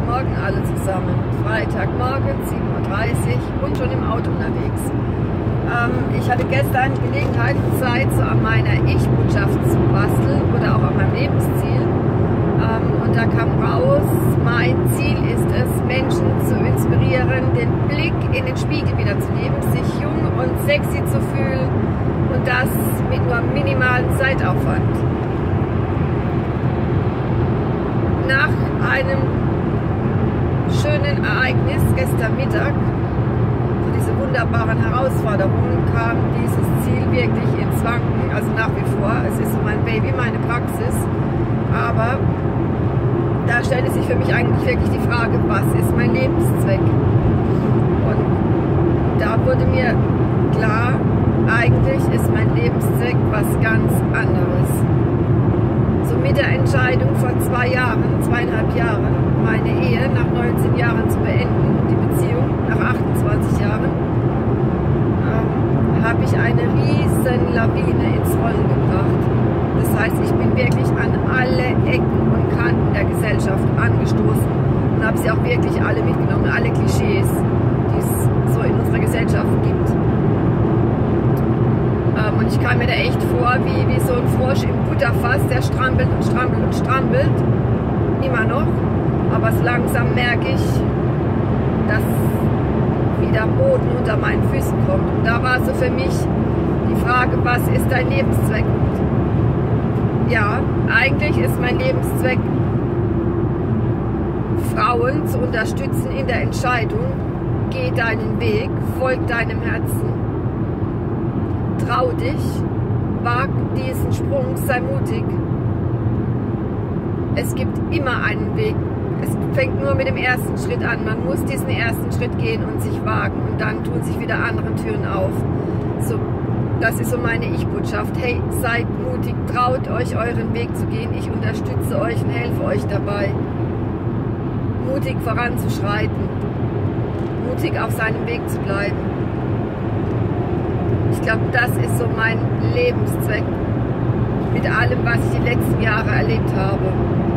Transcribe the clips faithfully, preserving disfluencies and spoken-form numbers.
Guten Morgen alle zusammen. Freitagmorgen, sieben Uhr dreißig und schon im Auto unterwegs. Ähm, ich hatte gestern Gelegenheit und Zeit, so an meiner Ich-Botschaft zu basteln oder auch an meinem Lebensziel. Ähm, und da kam raus, mein Ziel ist es, Menschen zu inspirieren, den Blick in den Spiegel wieder zu nehmen, sich jung und sexy zu fühlen und das mit nur minimalen Zeitaufwand. Nach einem schönen Ereignis gestern Mittag, für diese wunderbaren Herausforderungen, kam dieses Ziel wirklich ins Wanken, also nach wie vor. Es ist so mein Baby, meine Praxis, aber da stellte sich für mich eigentlich wirklich die Frage, was ist mein Lebenszweck? Und da wurde mir klar, eigentlich ist mein Lebenszweck was ganz anderes. So mit der Entscheidung vor zwei Jahren, zweieinhalb Jahren, meine Ehe nach neunzehn Jahren zu beenden, die Beziehung nach achtundzwanzig Jahren, ähm, habe ich eine riesen Lawine ins Rollen gebracht. Das heißt, ich bin wirklich an alle Ecken und Kanten der Gesellschaft angestoßen und habe sie auch wirklich alle mitgenommen, alle Klischees, die es so in unserer Gesellschaft gibt. Ähm, und ich kam mir da echt vor wie, wie so ein Frosch im Butterfass, der strampelt und strampelt und strampelt, immer noch. Aber so langsam merke ich, dass wieder Boden unter meinen Füßen kommt. Und da war so für mich die Frage, was ist dein Lebenszweck? Ja, eigentlich ist mein Lebenszweck, Frauen zu unterstützen in der Entscheidung, geh deinen Weg, folg deinem Herzen, trau dich, wag diesen Sprung, sei mutig. Es gibt immer einen Weg. Es fängt nur mit dem ersten Schritt an. Man muss diesen ersten Schritt gehen und sich wagen und dann tun sich wieder andere Türen auf. So, das ist so meine Ich-Botschaft. Hey, seid mutig, traut euch euren Weg zu gehen. Ich unterstütze euch und helfe euch dabei, mutig voranzuschreiten, mutig auf seinem Weg zu bleiben. Ich glaube, das ist so mein Lebenszweck mit allem, was ich die letzten Jahre erlebt habe.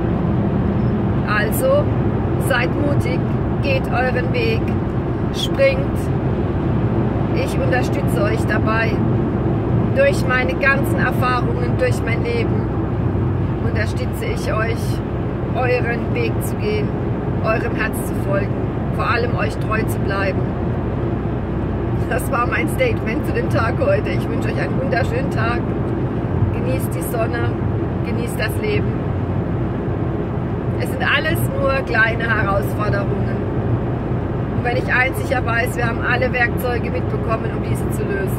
Also, seid mutig, geht euren Weg, springt. Ich unterstütze euch dabei. Durch meine ganzen Erfahrungen, durch mein Leben unterstütze ich euch, euren Weg zu gehen, eurem Herz zu folgen, vor allem euch treu zu bleiben. Das war mein Statement zu dem Tag heute. Ich wünsche euch einen wunderschönen Tag. Genießt die Sonne, genießt das Leben. Es sind alles nur kleine Herausforderungen. Und wenn ich eins sicher weiß, wir haben alle Werkzeuge mitbekommen, um diese zu lösen.